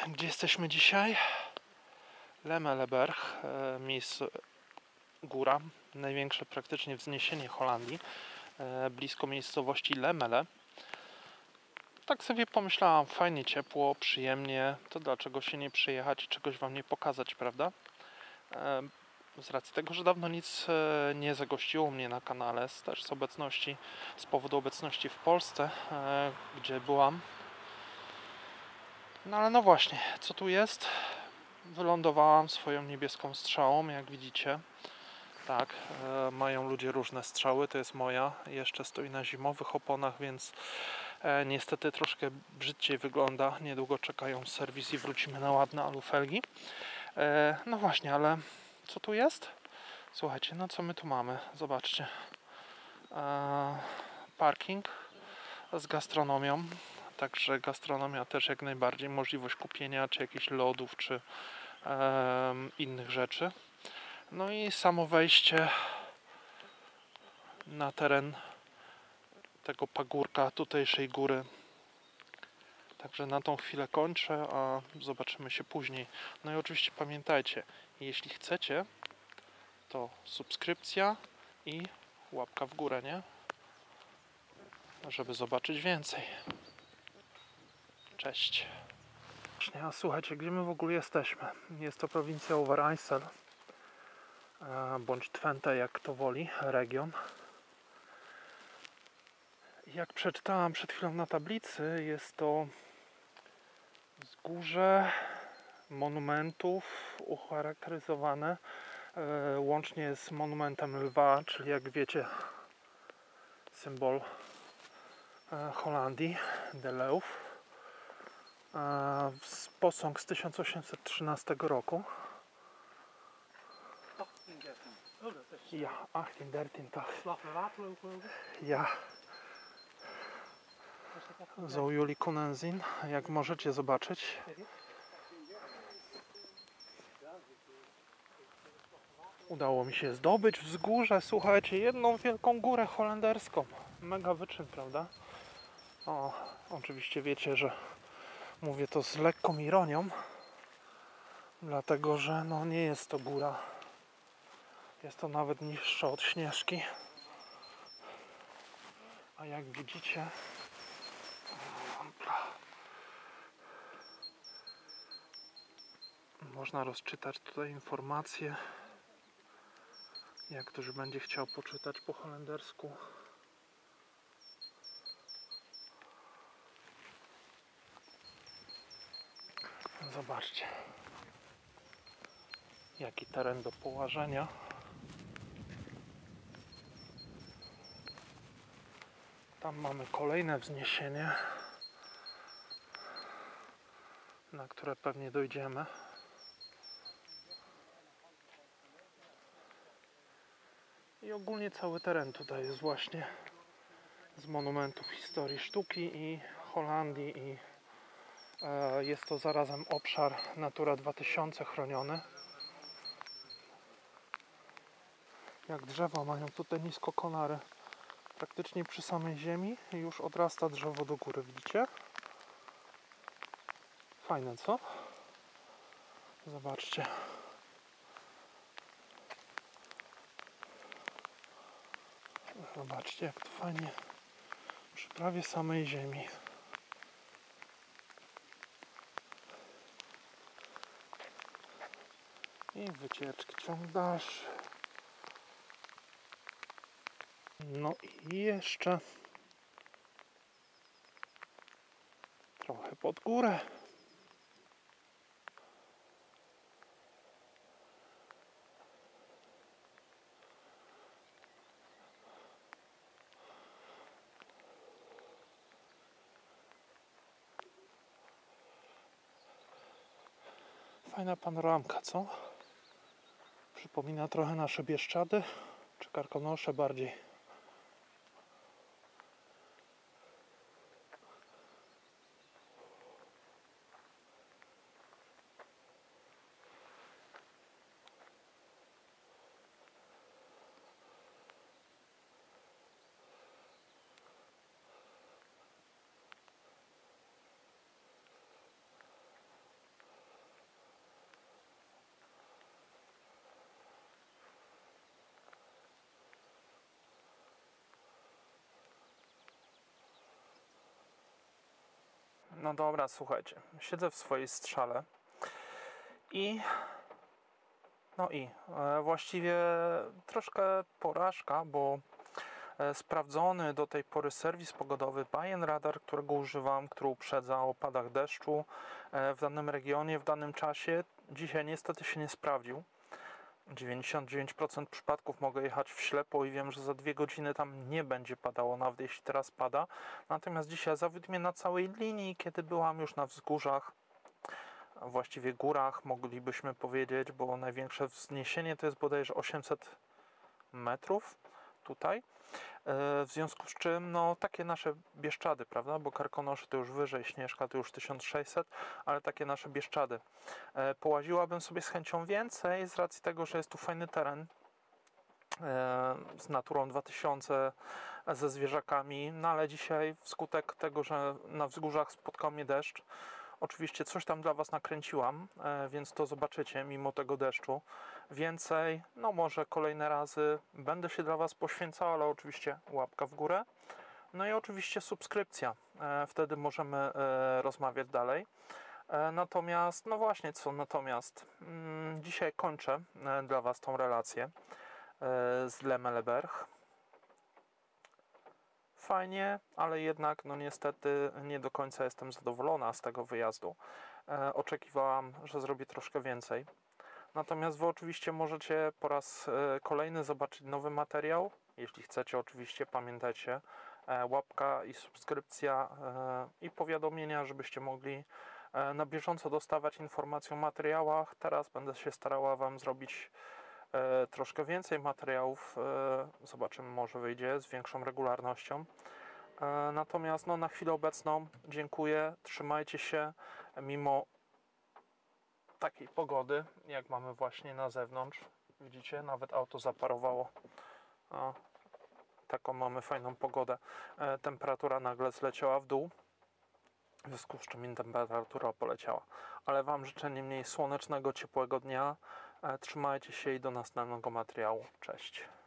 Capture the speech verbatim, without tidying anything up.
gdzie jesteśmy dzisiaj? Lemeleberg, miejsce, góra, największe praktycznie wzniesienie Holandii, blisko miejscowości Lemele. Tak sobie pomyślałam, fajnie, ciepło, przyjemnie, to dlaczego się nie przyjechać i czegoś wam nie pokazać, prawda? Z racji tego, że dawno nic nie zagościło mnie na kanale, też z obecności, z powodu obecności w Polsce, gdzie byłam. No ale no właśnie, co tu jest? Wylądowałam swoją niebieską strzałą, jak widzicie. Tak, e, mają ludzie różne strzały, to jest moja. Jeszcze stoi na zimowych oponach, więc e, niestety troszkę brzydciej wygląda. Niedługo czekają serwis i wrócimy na ładne alufelgi. E, no właśnie, ale co tu jest? Słuchajcie, no co my tu mamy? Zobaczcie. E, parking z gastronomią. Także gastronomia też jak najbardziej, możliwość kupienia czy jakichś lodów, czy e, innych rzeczy. No i samo wejście na teren tego pagórka tutejszej góry. Także na tą chwilę kończę, a zobaczymy się później. No i oczywiście pamiętajcie, jeśli chcecie, to subskrypcja i łapka w górę, nie? Żeby zobaczyć więcej. Cześć. A słuchajcie, gdzie my w ogóle jesteśmy? Jest to prowincja Overijssel, bądź Twente, jak to woli, region. Jak przeczytałam przed chwilą na tablicy, jest to wzgórze monumentów ucharakteryzowane e, łącznie z monumentem lwa, czyli jak wiecie symbol e, Holandii, de Leeuw. E, posąg z tysiąc osiemset trzynastego roku. Ja, achttien dertien, tak. Ja. Zo jullie kunnen zien, jak możecie zobaczyć. Udało mi się zdobyć wzgórze, słuchajcie, jedną wielką górę holenderską. Mega wyczyn, prawda? O, oczywiście wiecie, że mówię to z lekką ironią, dlatego że no nie jest to góra. Jest to nawet niższa od Śnieżki. A jak widzicie, można rozczytać tutaj informacje. Jak ktoś będzie chciał poczytać po holendersku. Zobaczcie, jaki teren do położenia. Tam mamy kolejne wzniesienie, na które pewnie dojdziemy. I ogólnie cały teren tutaj jest właśnie z monumentów historii sztuki i Holandii i e, jest to zarazem obszar Natura dwa tysiące chroniony. Jak drzewa mają tutaj nisko konary, praktycznie przy samej ziemi już odrasta drzewo do góry, widzicie? Fajne, co? Zobaczcie. Zobaczcie, jak to fajnie przy prawie samej ziemi. I wycieczki ciąg dalszy. No i jeszcze trochę pod górę. Fajna panoramka, co? Przypomina trochę nasze Bieszczady, czy Karkonosze bardziej. No dobra, słuchajcie, siedzę w swojej strzale i no i e, właściwie troszkę porażka, bo e, sprawdzony do tej pory serwis pogodowy Bajen Radar, którego używam, który uprzedza o opadach deszczu e, w danym regionie, w danym czasie, dzisiaj niestety się nie sprawdził. dziewięćdziesiąt dziewięć procent przypadków mogę jechać w ślepo i wiem, że za dwie godziny tam nie będzie padało, nawet jeśli teraz pada. Natomiast dzisiaj zawiódł mnie na całej linii, kiedy byłam już na wzgórzach, a właściwie górach moglibyśmy powiedzieć, bo największe wzniesienie to jest bodajże osiemset metrów tutaj. W związku z czym, no takie nasze Bieszczady, prawda, bo Karkonosze to już wyżej, Śnieżka to już tysiąc sześćset, ale takie nasze Bieszczady. Połaziłabym sobie z chęcią więcej, z racji tego, że jest tu fajny teren z Naturą dwa tysiące, ze zwierzakami, no ale dzisiaj wskutek tego, że na wzgórzach spotkał mnie deszcz, oczywiście coś tam dla Was nakręciłam, więc to zobaczycie mimo tego deszczu. Więcej, no może kolejne razy będę się dla Was poświęcał, ale oczywiście łapka w górę. No i oczywiście subskrypcja, wtedy możemy rozmawiać dalej. Natomiast, no właśnie co, natomiast dzisiaj kończę dla Was tą relację z Lemeleberg. Fajnie, ale jednak no niestety nie do końca jestem zadowolona z tego wyjazdu. E, oczekiwałam, że zrobię troszkę więcej. Natomiast Wy oczywiście możecie po raz e, kolejny zobaczyć nowy materiał. Jeśli chcecie, oczywiście pamiętajcie, e, łapka i subskrypcja e, i powiadomienia, żebyście mogli e, na bieżąco dostawać informacje o materiałach. Teraz będę się starała Wam zrobić E, troszkę więcej materiałów, e, zobaczymy, może wyjdzie z większą regularnością. E, natomiast no, na chwilę obecną dziękuję, trzymajcie się mimo takiej pogody, jak mamy właśnie na zewnątrz. Widzicie, nawet auto zaparowało. O, taką mamy fajną pogodę. E, temperatura nagle zleciała w dół, w związku z czym temperatura poleciała. Ale Wam życzę niemniej słonecznego, ciepłego dnia. Trzymajcie się i do następnego materiału. Cześć.